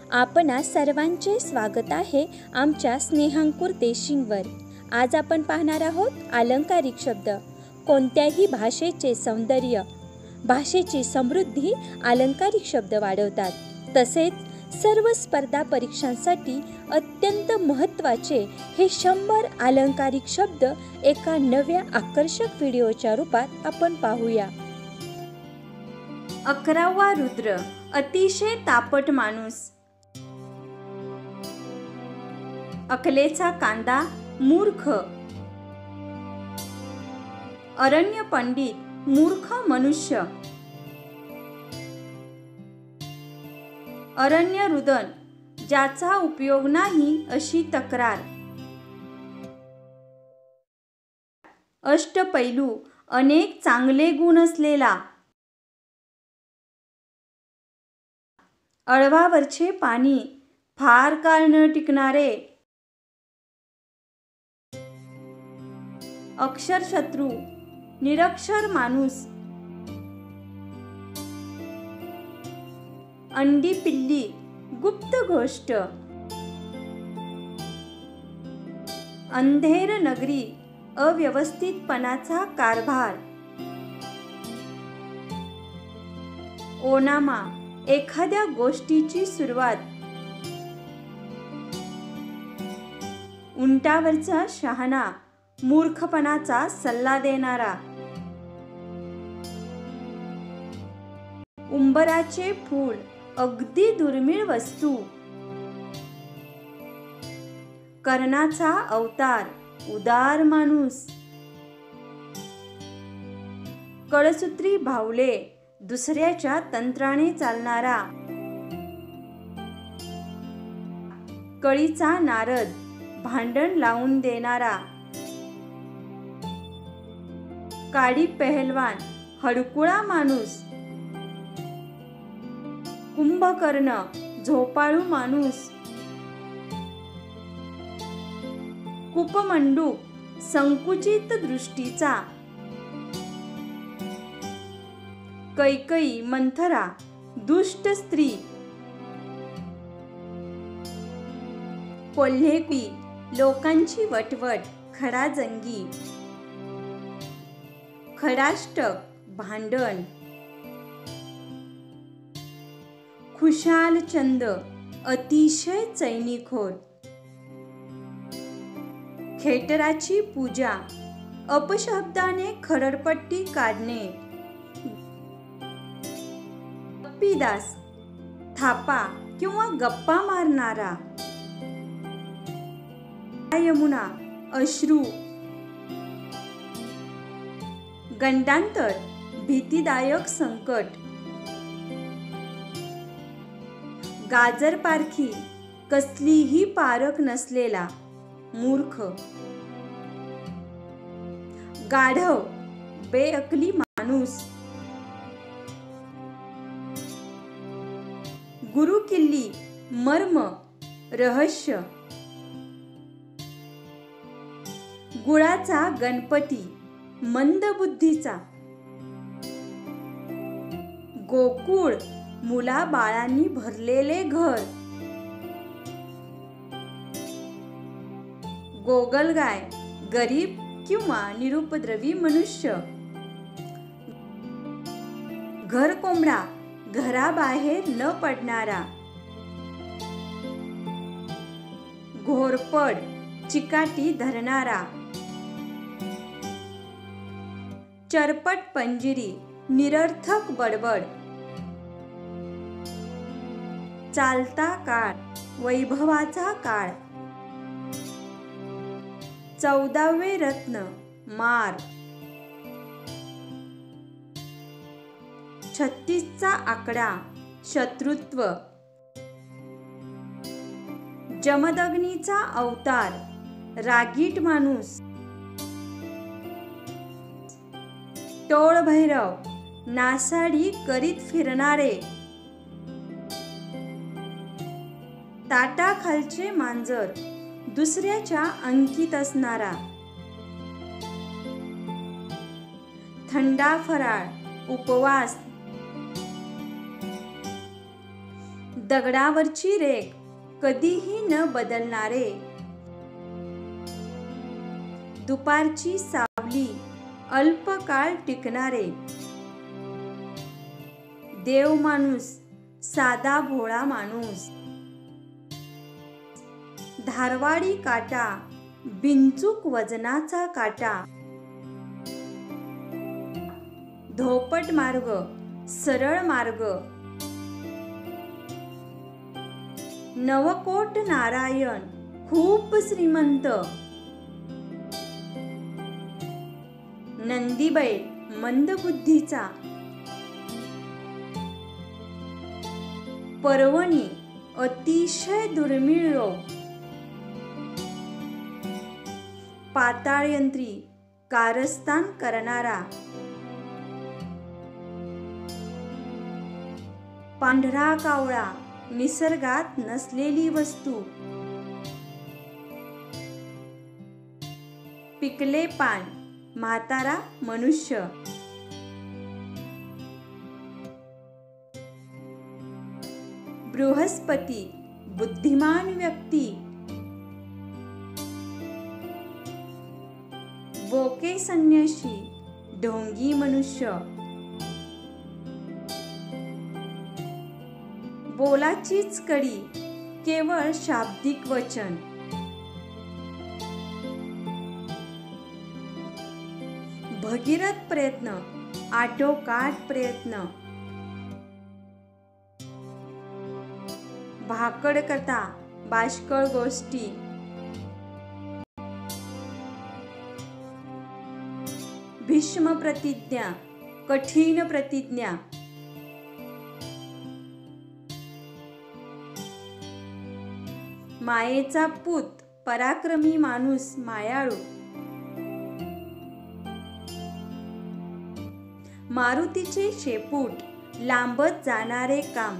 आपणा सर्वांचे स्वागत आहे आमच्या स्नेहांकुर देशिंगवर। आज आपण पाहणार आहोत अलंकारिक शब्द। कोणत्याही भाषेचे सौंदर्य, भाषेची समृद्धी अलंकारिक शब्द वाढवतात। तसेच सर्व स्पर्धा परीक्षांसाठी अत्यंत महत्त्वाचे हे 100 अलंकारिक शब्द एका नव्या आकर्षक व्हिडिओच्या रूपात आपण पाहूया। 11वा रुद्र, अतिशय तापट माणूस। अकलेचा कांदा, मूर्ख। अरण्य पंडित, मूर्ख मनुष्य। अरण्य रुदन, ज्याचा उपयोग नाही अशी तक्रार। अष्टपैलू, अनेक चांगले गुण असलेला। अळवावरचे पाणी, फार काळ न टिकणारे। अक्षरशत्रू, निरक्षर माणूस। अंडी पिल्ली, गुप्त गोष्ट। अंधेर नगरी, अव्यवस्थितपणाचा कारभार। ओनामा, एखाद्या गोष्टीची सुरुवात। उंटावरचा शहाणा, मूर्खपणाचा सल्ला देणारा। उंबराचे फूल, अगदी दुर्मिळ वस्तू। कर्णाचा अवतार, उदार माणूस। कळसूत्री भावले, दुसऱ्याच्या तंत्राने चालणारा। कळीचा नारद, भांडण लावून देणारा। काडी पहलवान, हडकुळा माणूस। कुंभकर्ण, झोपाळू माणूस। कूपमंडूक, संकुचित दृष्टीचा। कैकई, मंथरा, दुष्ट स्त्री। कोल्हेपी, लोकांची वटवट, खडाजंगी। खडाष्टक, भांडण। खुशालचंद, अतिशय चैनीखोर। खेटराची पूजा, अपशब्दाने खरडपट्टी काढणे। गप्पीदास, थापा किंवा गप्पा मारणारा। यमुना, अश्रू। गंडांतर, भीतीदायक संकट। गाजर पारखी, कसलीही पारख नसलेला, मूर्ख। गाढव, बेअकली माणूस। गुरुकिल्ली, मर्म, रहस्य। गुळाचा गणपती, मंदबुद्धीचा। गोकुळ, मुलाबाळांनी भरलेले घर। गोगलगाय, गरीब किंवा निरुपद्रवी मनुष्य। घरकोंबडा, घराबाहेर न पडणारा। घोरपड, चिकाटी धरणारा। चरपट पंजिरी, निरर्थक बडबड। चालता काळ, वैभवाचा काळ। 14वे रत्न, मार। 36चा आकडा, शत्रुत्व। जमदग्नीचा अवतार, रागीट माणूस। टोळभैरव, नासाडी करीत फिरणारे। ताटाखालचे मांजर, दुसऱ्याच्या अंकित असणारा। थंडा फराळ, उपवास। दगडावरची रेघ कधीही न बदलणारे, दुपारची सावली अल्पकाळ टिकणारे, देव माणूस साधा भोळा माणूस, धारवाडी काटा बिनचूक वजनाचा काटा, धोपट मार्ग सरळ मार्ग, नवकोट नारायण खूप श्रीमंत, नंदीबैल मंदबुद्धीचा, पर्वणी अतिशय दुर्मिळ रोग, पाताळयंत्री कारस्थान करणारा, पांढरा कावळा निसर्गात नसलेली वस्तू, पिकले पान म्हातारा मनुष्य, बृहस्पती बुद्धिमान व्यक्ती, बोके संन्याशी ढोंगी मनुष्य, बोलाचीच कडी केवळ शाब्दिक वचन, भगीरथ प्रयत्न आटोकाट प्रयत्न, भाकड कथा बाष्कळ गोष्टी, भीष्म प्रतिज्ञा कठीण प्रतिज्ञा, मायेचा पूत पराक्रमी माणूस मायाळू, मारुतीचे शेपूट लांबत जाणारे काम,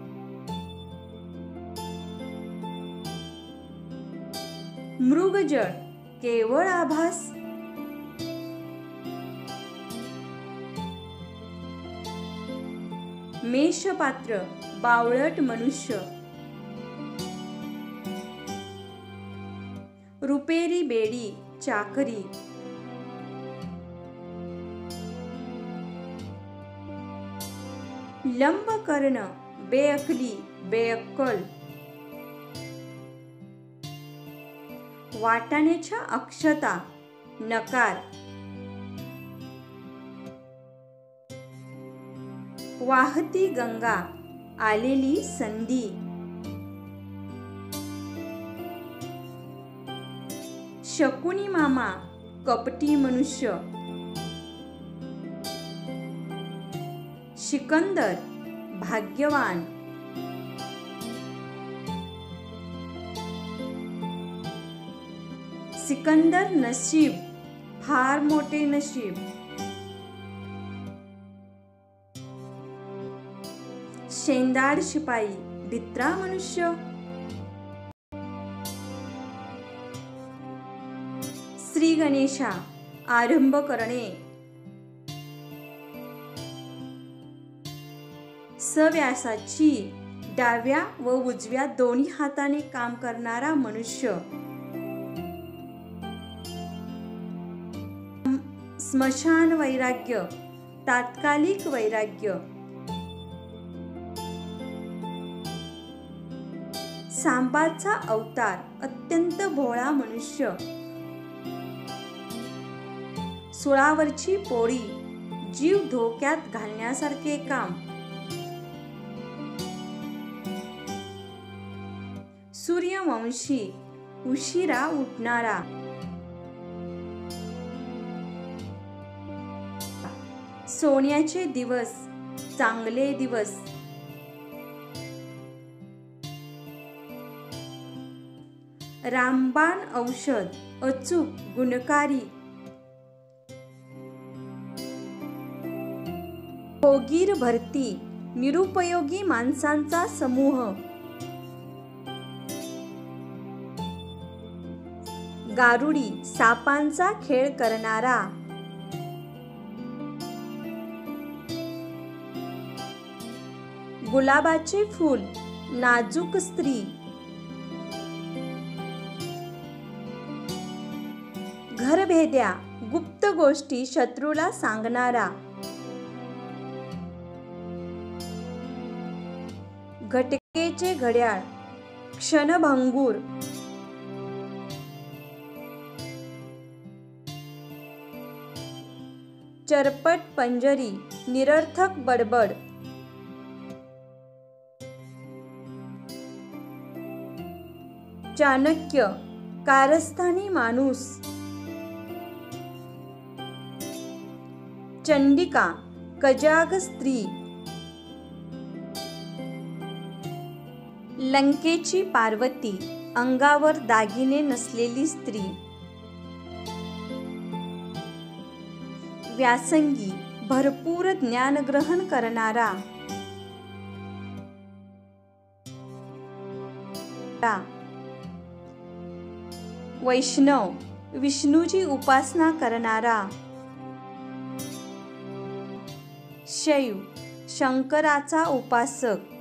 मृगजळ केवळ आभास, मेषपात्र बावळट मनुष्य, रुपेरी बेडी चाकरी, लंबकर्ण बेअकली बेअक्कल, वाटाण्याच्या अक्षता नकार, वाहती गंगा आलेली संधी, शकुनी मामा कपटी मनुष्य, सिकंदर भाग्यवान, सिकंदर नशीब फार मोठे नशीब, शेंदाड शिपाई भित्रा मनुष्य, श्री गणेशा आरंभ करणे, सव्यासाची डाव्या व उजव्या दोन्ही हाताने काम करणारा मनुष्य, स्मशान वैराग्य तात्कालिक वैराग्य, सांबाचा अवतार अत्यंत भोळा मनुष्य, सुळावरची पोळी जीव धोक्यात घालण्यासारखे काम, सूर्यवंशी उशिरा उठणारा, सोन्याचे दिवस चांगले दिवस, रामबाण औषध अचूक गुणकारी, भोगीर भरती निरुपयोगी माणसांचा समूह, गारुडी सापांचा खेळ करणारा, गुलाबाचे फूल नाजूक स्त्री, घरभेद्या गुप्त गोष्टी शत्रूला सांगणारा, घटकेचे घड्याळ क्षणभंगूर, चरपट पंजरी निरर्थक बडबड, चाणक्य कारस्थानी माणूस, चंडिका कजाग स्त्री, लंकेची पार्वती अंगावर दागिने नसलेली स्त्री, व्यासंगी भरपूर ज्ञान ग्रहण करणारा, वैष्णव विष्णूची उपासना करणारा, शैव शंकराचा उपासक,